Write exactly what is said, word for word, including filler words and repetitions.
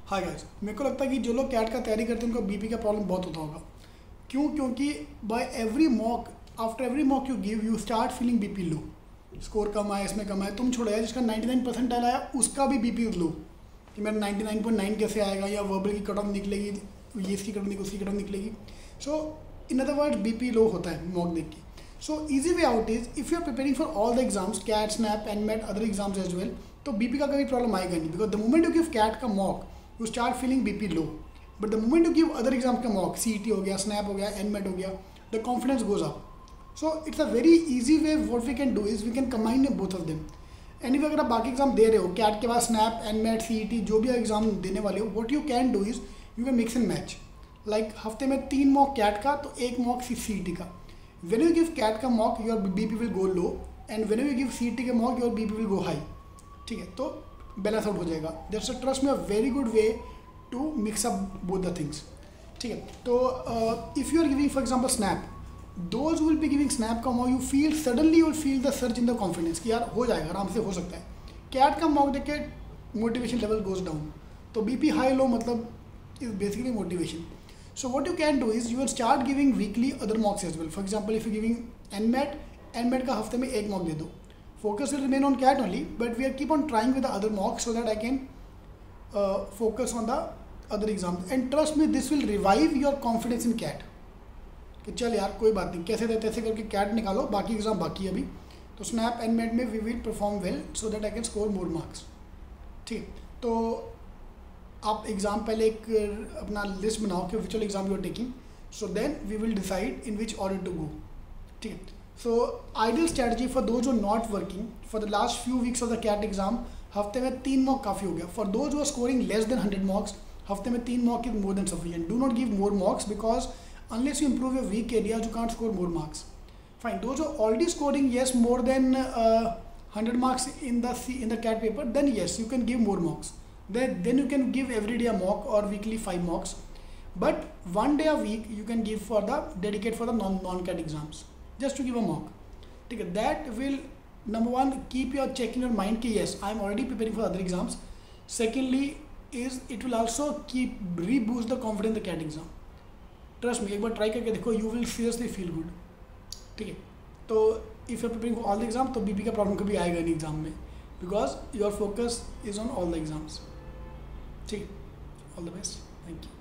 हाँ गाइस, मेरे को लगता है कि जो लोग कैट का तैयारी करते हैं उनको बीपी का प्रॉब्लम बहुत होता होगा। क्यों? क्योंकि by every mock, after every mock you give, you start feeling BP low. Score कम आया, इसमें कम आया, तुम छोड़ो यार, जिसका नाइन्टी नाइन परसेंटाइल आया उसका भी बीपी लो कि मेरा नाइन्टी नाइन पॉइंट नाइन कैसे आएगा, या वर्बल की कट ऑफ निकलेगी, ये इसकी कट ऑफ निकलेगी, उसकी कट ऑफ निकलेगी। So in other word BP low होता है मॉक देख के। So easy way out is if you are preparing for all the exams, CAT, SNAP, NMAT, other exams as well, तो BP का कभी प्रॉब्लम आएगा नहीं, because the moment you give CAT का mock you start feeling BP low, but the moment you give other exam का mock, CET हो गया, SNAP हो गया, एनमेट हो गया, the confidence goes up. So it's a very easy way, what we can do is we can combine both of them. Anyway अगर आप बाकी एग्जाम दे रहे हो, कैट के बाद स्नैप, एनमेट, सीईटी, जो भी एग्जाम देने वाले हो, what you can do is you can mix and match. Like हफ्ते में तीन मॉक कैट का तो एक मॉक सीईटी का। व्हेन यू गिव कैट का mock your BP will go low, and when you give CET का mock your BP will go high. ठीक है, तो बैलेंस आउट हो जाएगा। That's a trust me a very good way to mix up both the things. ठीक है, तो if you are giving for example SNAP, those will be giving SNAP का mock, you feel suddenly you feel the search in the confidence कि यार हो जाएगा, आराम से हो सकता है। कैट का मॉक देख के मोटिवेशन लेवल गोज डाउन, तो बीपी हाई लो मतलब is basically motivation. So what you can do is you will start giving weekly other mocks as well. For example, if you're giving N-MET, N-MET का हफ्ते में एक mock दे दो. Focus will remain on cat only, but we are keep on trying with the other mocks so that I can uh, focus on the other exams. And trust me, this will revive your confidence in cat. कि चल यार कोई बात नहीं, कैसे दे तैसे करके cat निकालो, बाकी एग्जाम बाकी है अभी, तो स्नैप N-MET में we will perform well so that I can score more marks. ठीक, तो आप एग्ज़ाम पहले एक अपना लिस्ट बनाओ कि which all exam you are taking, so then we will decide in which order to go. ठीक है, so ideal strategy for those जो not working for the last few weeks of the CAT exam, हफ्ते में तीन mock काफ़ी हो गया। For those जो are scoring less than hundred mocks, हफ्ते में तीन mock is more than sufficient. Do not give more mocks because unless you improve your weak area you can't score more marks. Fine, those are already scoring yes more than hundred marks in the in the cat paper, then yes you can give more mocks. Then, then you can give every day a mock or weekly five mocks, but one day a week you can give for the dedicate for the non non cat exams, just to give a mock. ठीक है, that will number one keep your check in your mind कि yes I am already preparing for other exams. Secondly is it will also keep reboost the confidence in the cat exam. Trust me, एक बार try करके देखो, you will seriously feel good. ठीक है, तो if you are preparing for all the exams तो BP का problem कभी आएगा नहीं एग्जाम में, because your focus is on all the exams. ठीक है, all the best, thank you.